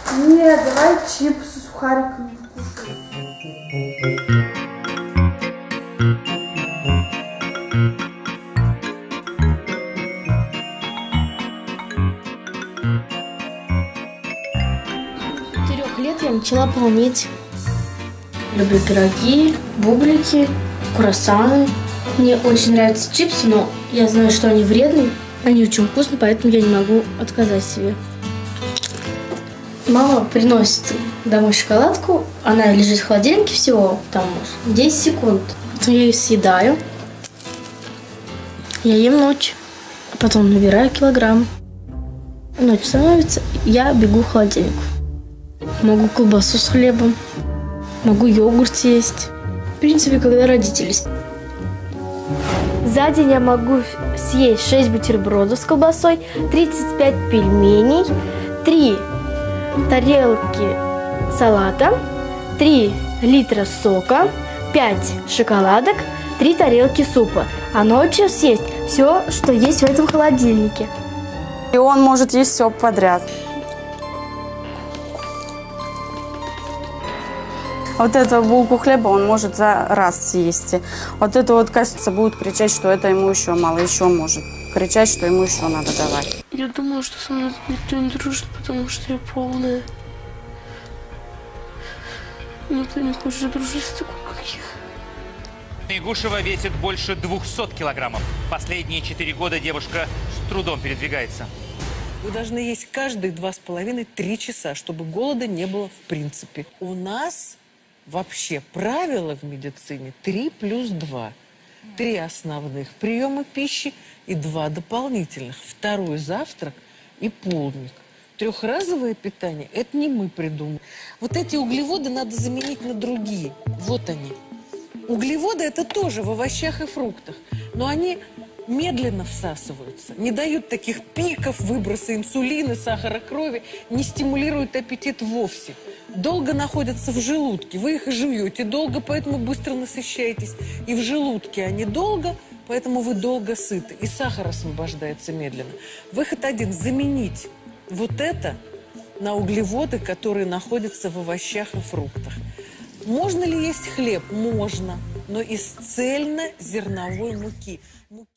Нет, давай чипсы с сухариками покушаем. С 4 лет я начала полнеть. Люблю пироги, бублики, круассаны. Мне очень нравятся чипсы, но я знаю, что они вредные. Они очень вкусные, поэтому я не могу отказать себе. Мама приносит домой шоколадку. Она лежит в холодильнике всего там 10 секунд. Потом я ее съедаю. Я ем ночь. А потом набираю килограмм. Ночь становится, я бегу в холодильник. Могу колбасу с хлебом. Могу йогурт съесть. В принципе, когда родители спят. За день я могу съесть 6 бутербродов с колбасой, 35 пельменей, 3 тарелки салата, 3 литра сока, 5 шоколадок, 3 тарелки супа. А ночью съесть все, что есть в этом холодильнике. И он может есть все подряд. Вот эту булку хлеба он может за раз съесть. Вот это вот, кажется, будет кричать, что это ему еще мало, еще может кричать, что ему еще надо давать. Я думала, что со мной никто не дружит, потому что я полная. Никто не хочет дружить с такой, как я. Игушева весит больше 200 килограммов. Последние 4 года девушка с трудом передвигается. Вы должны есть каждые 2,5-3 часа, чтобы голода не было в принципе. У нас вообще правило в медицине 3+2. 3 основных приема пищи и 2 дополнительных. Второй завтрак и полдник. Трехразовое питание – это не мы придумали. Вот эти углеводы надо заменить на другие. Вот они. Углеводы – это тоже в овощах и фруктах. Но они медленно всасываются, не дают таких пиков, выброса инсулина, сахара крови, не стимулируют аппетит вовсе. Долго находятся в желудке, вы их жуете долго, поэтому быстро насыщаетесь. И в желудке они долго, поэтому вы долго сыты. И сахар освобождается медленно. Выход один – заменить вот это на углеводы, которые находятся в овощах и фруктах. Можно ли есть хлеб? Можно, но из цельнозерновой муки.